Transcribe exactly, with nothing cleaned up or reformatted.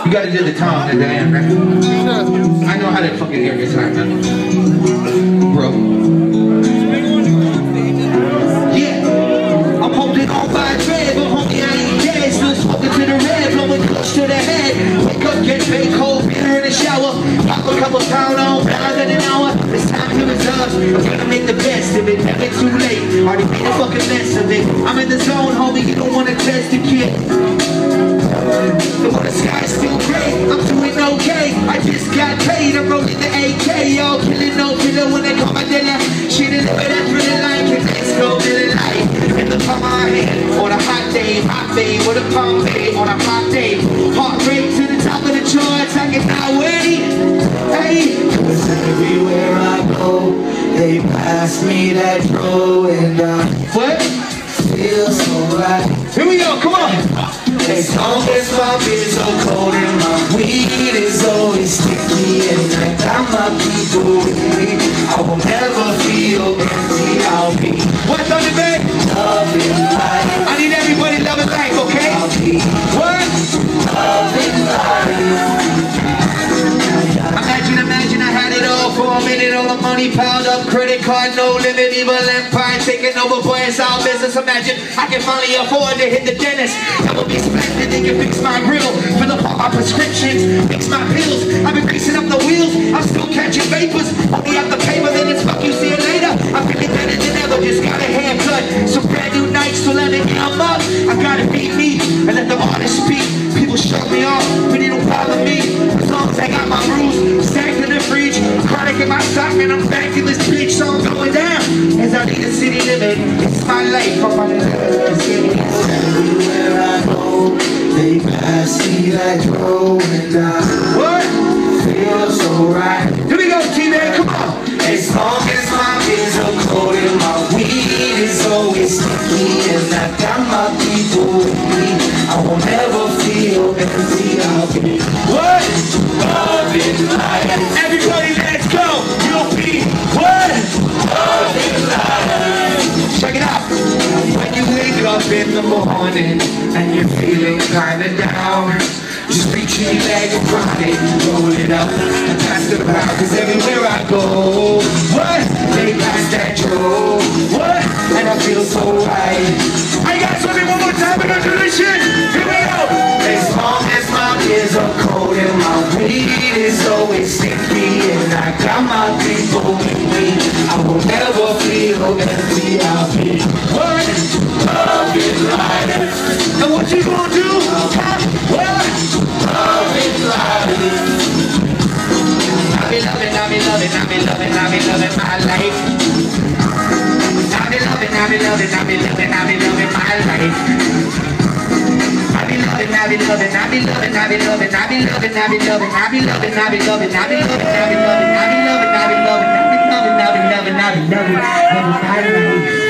You gotta do the tongue at the end, right? I know how to fucking hear this time, man. Bro. Yeah. I'm holding on by a thread, but homie, I ain't dead. Still smoking to the red, blowing close to the head. Wake up, get fake cold, beer in the shower. Pop a couple pound on, pound in an hour. It's time to reserve. I'm gonna make the best of it. Never too late. Already made a fucking mess of it. I'm in the zone, homie. You don't wanna test the kid. The sky's still gray, I'm doing okay. I just got paid, I'm rolling the A K. Y'all killing no killer when they call my dealer. Shit is what I really like, and let's go really light. In the palm of my hand, on a hot day, hot day, with a palm day, on a hot day. Heart rate to the top of the charts, I get not wait. Hey, cause everywhere I go, they pass me that dro, and I what? Feel so right. Here we go, come on. As long as my beer's so cold and my weed is always sticky, and I got my people with me, I will never feel empty. I'll be what's on the bed? Loving life. I need everybody loving life, okay? I'll be what? Loving life. Imagine, imagine I had it all for a minute. All the money piled up, credit card, no limit, evil empire taking over, boy, it's our business. Imagine I can finally afford to hit the dentist. That would be splendid. They can fix my grill, fill up all my prescriptions, fix my pills. I've been greasing up the wheels, I'm still catching vapors. Only out the paper, then it's fuck you, see you later. I'm feeling better than ever, just got a haircut. Some brand new nights to let it come up. I gotta be me and let the artist speak. People shut me off, but it don't bother me. As long as I got my rules, stacked in the fridge, chronic in my sock, and I'm back in this bitch, so I'm going down. As I need a city living, it's my life, I'm on the city. Everywhere I go, they pass me that road, and I what? Feel so right. Here we go, T-Man, come on. As long as my beers are cold and my weed is always sticky, and I got my people with me, I will never feel empty. I'll be what? Loving life. Everybody, let's go. You'll be what? Loving life. Check it out. When you wake up in the morning and you're feeling kinda down, just reach in your bag and ride it, roll it up and pass it around. Cause everywhere I go, what? They pass that Joe, what? And I feel so right. I got something one more time, we're gonna do this shit. Here we go. As long as my beers are cold and my weed is always sticky, and I got my people with me, I will never feel empty. I'll be what? Loving life. And what you gonna do? Huh? What? Loving life. I be loving, I be loving, I be loving, I be loving my life. I be loving, I be loving, I be loving, I be loving my life. I be loving, I be loving, I be loving, I be loving, I be loving, I be loving, I be loving, I be loving, I be loving, I be loving, I be loving, I be loving, I be loving, I be loving, I be loving, I be loving, I be loving my life.